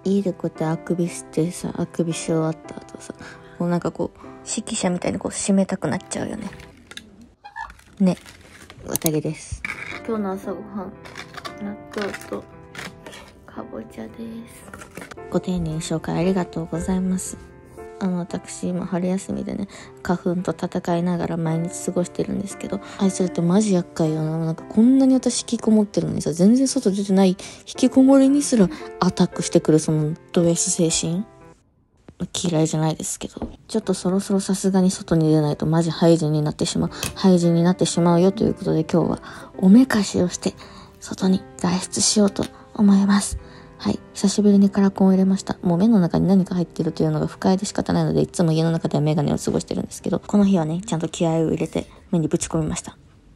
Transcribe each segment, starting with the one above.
家でこうやってあくびしてさ、あくびし終わった後さ、こうなんかこう指揮者みたいにこう締めたくなっちゃうよね。ね、綿毛です。今日の朝ごはん、納豆とかぼちゃです。ご丁寧に紹介ありがとうございます。私今春休みでね、花粉と戦いながら毎日過ごしてるんですけど、それってマジ厄介よな。なんかこんなに私引きこもってるのにさ、全然外出てない引きこもりにすらアタックしてくるそのド S 精神、嫌いじゃないですけど、ちょっとそろそろさすがに外に出ないとマジ廃人になってしまうよということで、今日はおめかしをして外に外出しようと思います。はい。久しぶりにカラコンを入れました。もう目の中に何か入ってるというのが不快で仕方ないので、いつも家の中ではメガネを過ごしてるんですけど、この日はね、ちゃんと気合を入れて目にぶち込みました。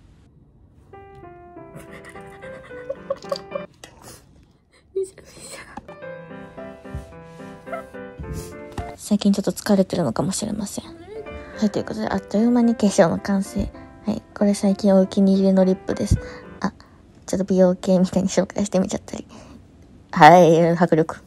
最近ちょっと疲れてるのかもしれません。はい、ということで、あっという間に化粧の完成。はい、これ最近お気に入りのリップです。ちょっと美容系みたいに紹介してみちゃったり。はい、迫力。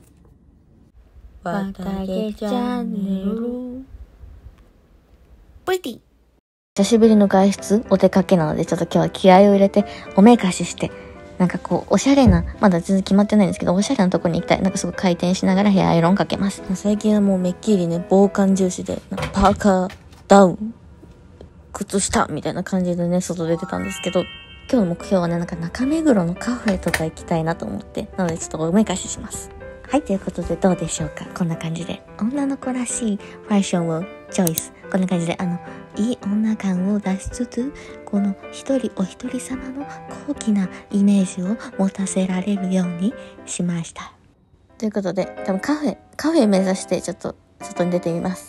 綿毛チャンネル。プリティ。久しぶりの外出、お出かけなので、ちょっと今日は気合を入れて、おめかしして、なんかこう、おしゃれな、まだ全然決まってないんですけど、おしゃれなとこに行きたい。なんかすごい回転しながらヘアアイロンかけます。最近はもうめっきりね、防寒重視で、なんかパーカー、ダウン、靴下みたいな感じでね、外出てたんですけど、今日の目標はね、なんか中目黒のカフェとか行きたいなと思って、なのでちょっとおめかしします。はい、ということでどうでしょうか。こんな感じで。女の子らしいファッションをチョイス。こんな感じで、いい女感を出しつつ、このお一人様の高貴なイメージを持たせられるようにしました。ということで、多分カフェ目指してちょっと外に出てみます。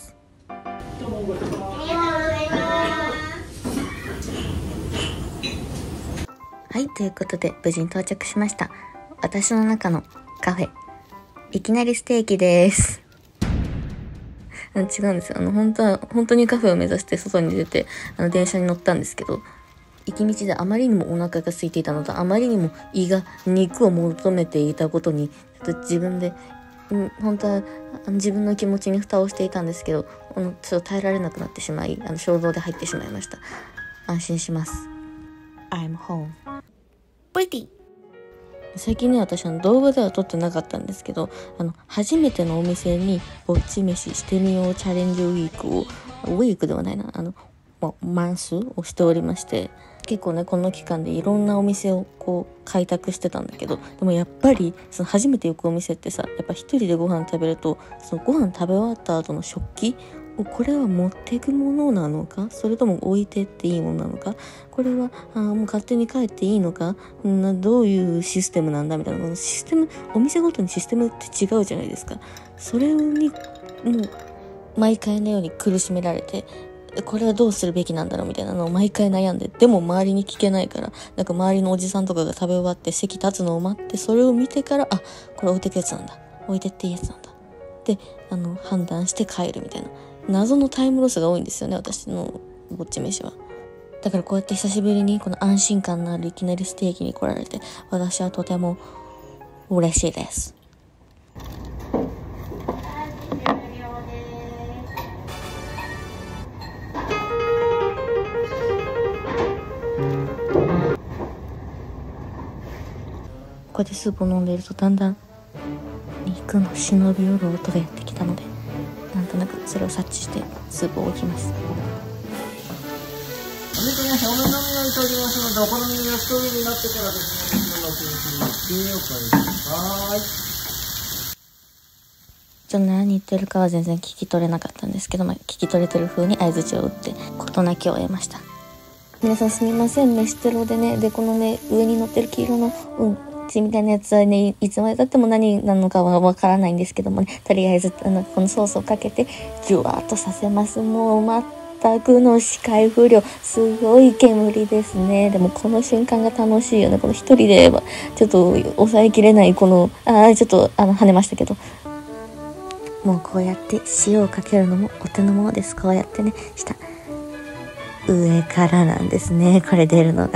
はい、ということで無事に到着しました。私の中のカフェ、いきなりステーキです。違うんですよ。本当にカフェを目指して外に出て、電車に乗ったんですけど、行き道であまりにもお腹が空いていたのと、あまりにも胃が肉を求めていたことに、ちょっと自分で、本当は自分の気持ちに蓋をしていたんですけど、ちょっと耐えられなくなってしまい、衝動で入ってしまいました。安心します。I'm home. Pretty. 最近ね、私動画では撮ってなかったんですけど、初めてのお店にぼっち飯してみようチャレンジウィークではないな、マンスをしておりまして、結構ね、この期間でいろんなお店をこう開拓してたんだけど、でもやっぱりその初めて行くお店ってさ、やっぱ一人でご飯食べると、そのご飯食べ終わった後の食器を、これは持っていくものなのか、それとも置いてっていいものなのか、これはもう勝手に帰っていいのか、どういうシステムなんだみたいな、システム、お店ごとにシステムって違うじゃないですか。それにもう毎回のように苦しめられて、これはどうするべきなんだろうみたいなのを毎回悩んで、でも周りに聞けないから、なんか周りのおじさんとかが食べ終わって席立つのを待って、それを見てから、これ置いてくやつなんだ、置いてっていいやつなんだで、判断して帰るみたいな謎のタイムロスが多いんですよね、私のぼっち飯は。だからこうやって久しぶりにこの安心感のあるいきなりステーキに来られて、私はとても嬉しいです。こうやってスープを飲んでいると、だんだん肉の忍び寄る音がやってきたので、なんとなくそれを察知してスープを置きます。 お肉ね、表面のみをいただきますので、お好みの焼き鳥になってからですね、お気に入りにお帰りください。 ちょっと何言ってるかは全然聞き取れなかったんですけど、聞き取れてる風に相槌を打って事なきを得ました。皆さんすみません、飯テロでね、でこのね、上に乗ってる黄色の血みたいなやつはね、いつまでたっても何なのかはわからないんですけどもね、とりあえずこのソースをかけてジュワーっとさせます。もう全くの視界不良、すごい煙ですね。でもこの瞬間が楽しいよね。この一人でちょっと抑えきれないこのちょっと跳ねましたけど、もうこうやって塩をかけるのもお手の物です。こうやってね、上からなんですね、これ出るのが。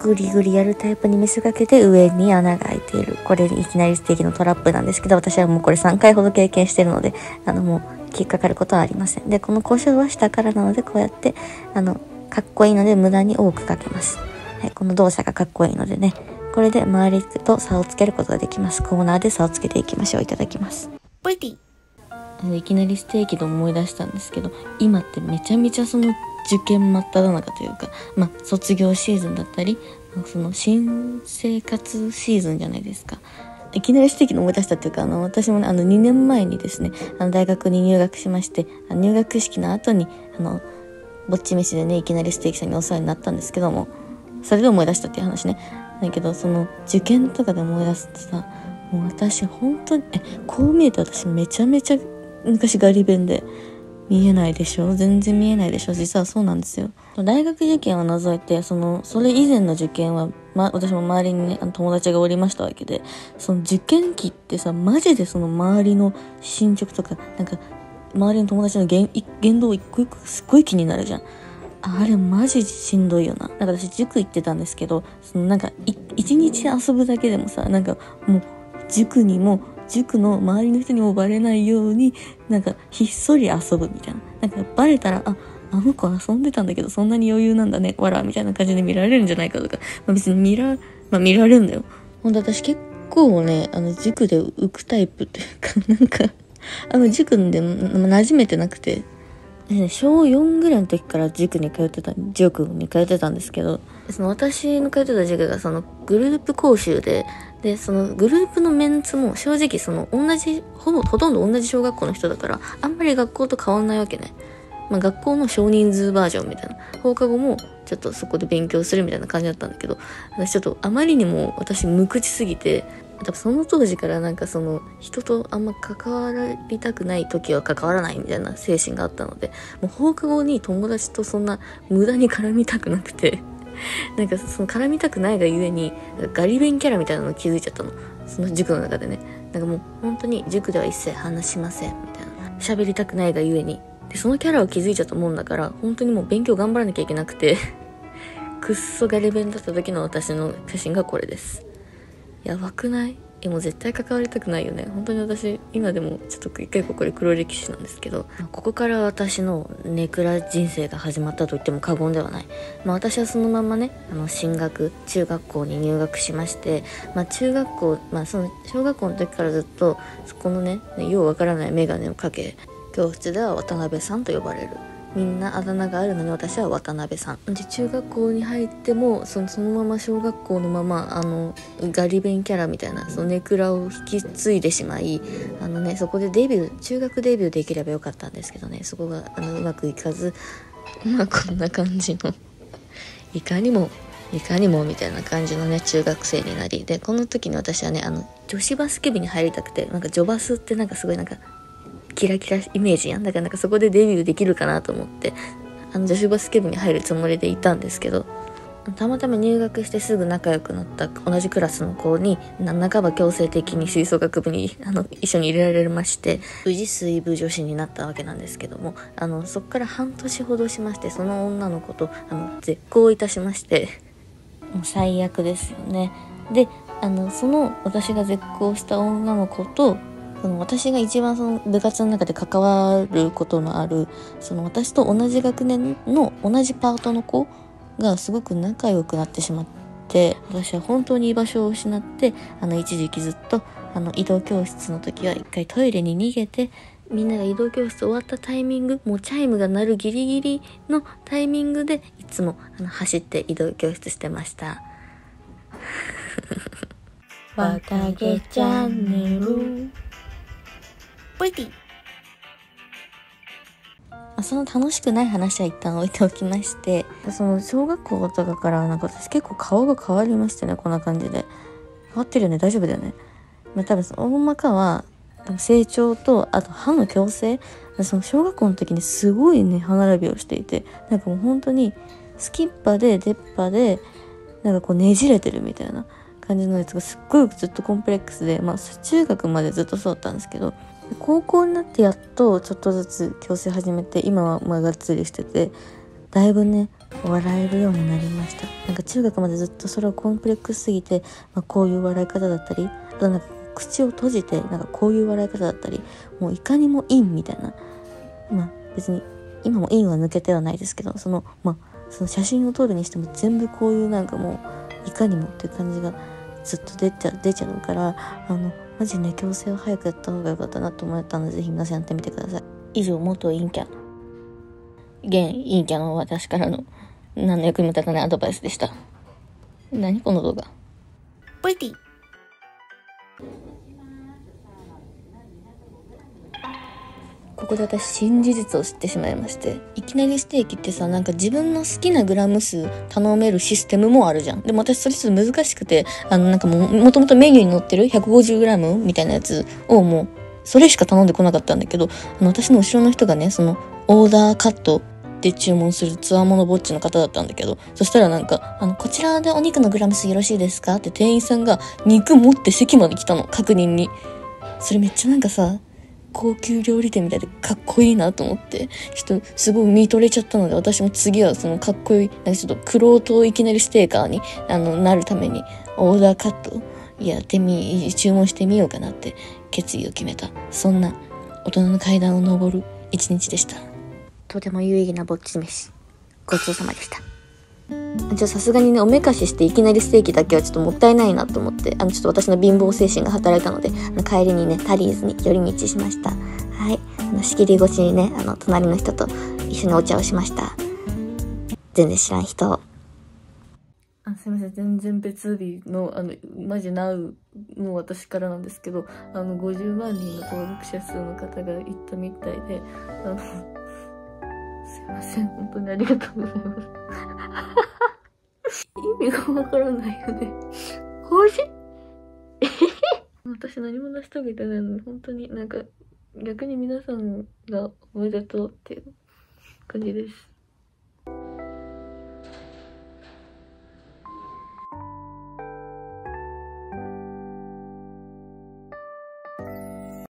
グリグリやるタイプに見せかけて上に穴が開いている。これいきなりステーキのトラップなんですけど、私はもうこれ3回ほど経験してるので、もう引っかかることはありません。で、この胡椒は下からなので、こうやって、かっこいいので無駄に多くかけます。はい、この動作がかっこいいのでね、これで周りと差をつけることができます。コーナーで差をつけていきましょう。いただきます。いきなりステーキで思い出したんですけど、今ってめちゃめちゃその受験真っ只中というか、卒業シーズンだったり、その新生活シーズンじゃないですか。いきなりステーキの思い出したっていうか、私もね、2年前にですね、大学に入学しまして、入学式の後に、ぼっち飯でね、いきなりステーキさんにお世話になったんですけども、それで思い出したっていう話ね。だけど、その受験とかで思い出すとさ、もう私本当に、こう見えて私めちゃめちゃ昔ガリ勉で、見えないでしょ、全然見えないでしょ。実はそうなんですよ。大学受験を除いて、それ以前の受験は、私も周りにね、友達がおりましたわけで、その受験期ってさ、マジでその周りの進捗とか、なんか、周りの友達の言動一個一個すっごい気になるじゃん。あれマジしんどいよな。なんか私塾行ってたんですけど、なんか一日遊ぶだけでもさ、なんかもう塾の周りの人にもバレないように、なんかひっそり遊ぶみたいな。なんかバレたら、あの子遊んでたんだけどそんなに余裕なんだね、わらみたいな感じで見られるんじゃないかとか、別に見られるんだよ。ほんと私結構ね、塾で浮くタイプっていうか、なんか塾で馴染めてなくて、小4ぐらいの時から塾に通ってたんですけど、私の通ってた塾がグループ講習で、そのグループのメンツも正直ほとんど同じ小学校の人だから、あんまり学校と変わんないわけね。学校の少人数バージョンみたいな。放課後もちょっとそこで勉強するみたいな感じだったんだけど、私ちょっとあまりにも私無口すぎて、多分その当時からなんか人とあんま関わりたくない時は関わらないみたいな精神があったので、もう放課後に友達とそんな無駄に絡みたくなくてなんか絡みたくないがゆえにガリ勉キャラみたいなの気づいちゃったの、その塾の中でね。なんかもう本当に塾では一切話しませんみたいな、喋りたくないがゆえに、でそのキャラを気づいちゃったもんだから、本当にもう勉強頑張らなきゃいけなくてくっそガリ勉だった時の私の写真がこれです。やばくない？もう絶対関わりたくないよね。本当に私今でもちょっと結構これ黒歴史なんですけど、ここから私のネクラ人生が始まったと言っても過言ではない。私はそのままね、中学校に入学しまして、中学校、その小学校の時からずっとそこのね、ようわからない眼鏡をかけ、教室では渡辺さんと呼ばれる。みんなあだ名があるのに私は渡辺さんで、中学校に入ってもそのまま小学校のままガリ勉キャラみたいなネクラを引き継いでしまい、そこで中学デビューできればよかったんですけどね、そこがうまくいかず、こんな感じのいかにもみたいな感じのね中学生になり、でこの時に私はね女子バスケ部に入りたくて、女バスってすごいキラキライメージやん。だからそこでデビューできるかなと思って女子バスケ部に入るつもりでいたんですけど、たまたま入学してすぐ仲良くなった同じクラスの子に半ば強制的に吹奏楽部に一緒に入れられまして、無事水部女子になったわけなんですけども、そっから半年ほどしまして、その女の子と絶交いたしまして、もう最悪ですよね。で私が絶交した女の子と私が一番部活の中で関わることのある私と同じ学年の同じパートの子がすごく仲良くなってしまって、私は本当に居場所を失って、一時期ずっと移動教室の時は一回トイレに逃げて、みんなが移動教室終わったタイミング、もうチャイムが鳴るギリギリのタイミングでいつも走って移動教室してましたわたげチャンネルその楽しくない話は一旦置いておきまして、小学校とかから私結構顔が変わりましてね、こんな感じで変わってるよね、大丈夫だよね。多分大まかは成長と、あと歯の矯正、小学校の時にすごいね歯並びをしていて、もう本当にスキッパで出っ歯でねじれてるみたいな感じのやつがすっごいずっとコンプレックスで、中学までずっとそうだったんですけど、高校になってやっとちょっとずつ矯正始めて、今はがっつりしてて、だいぶね笑えるようになりました。なんか中学までずっとそれをコンプレックスすぎて、こういう笑い方だったり、あとなんか口を閉じてなんかこういう笑い方だったり、もういかにも陰みたいな、別に今も陰は抜けてはないですけど、その写真を撮るにしても全部こういうなんかもういかにもっていう感じがずっと出ちゃうから、マジね矯正を早くやった方が良かったなと思ったので、ぜひ皆さんやってみてください。以上、元陰キャ現陰キャの私からの何の役にも立たないアドバイスでした。何この動画。ポイティ。ここで私新事実を知ってしまいまして、いきなりステーキってさ、なんか自分の好きなグラム数頼めるシステムもあるじゃん。でも私それちょっと難しくて、なんかもともとメニューに載ってる 150g みたいなやつをもうそれしか頼んでこなかったんだけど、私の後ろの人がね、そのオーダーカットで注文するつわものぼっちの方だったんだけど、そしたらなんかこちらでお肉のグラム数よろしいですかって店員さんが肉持って席まで来たの、確認に。それめっちゃなんかさ、高級料理店みたいでかっこいいなと思って、ちょっとすごい見とれちゃったので、私も次はそのかっこいい、なんかちょっとクロートいきなりステーカーになるためにオーダーカット注文してみようかなって決意を決めた、そんな大人の階段を登る一日でした。とても有意義なぼっち飯、ごちそうさまでした。さすがにね、おめかししていきなりステーキだけはちょっともったいないなと思って、ちょっと私の貧乏精神が働いたので、帰りにね、タリーズに寄り道しました。はい。仕切り越しにね、隣の人と一緒にお茶をしました。全然知らん人。すいません、全然別日の、マジナウの私からなんですけど、50万人の登録者数の方がいたみたいで、すいません、本当にありがとうございます。意味がわからないよね。私何も成し遂げてないのに、本当になんか逆に皆さんがおめでとうっていう感じです。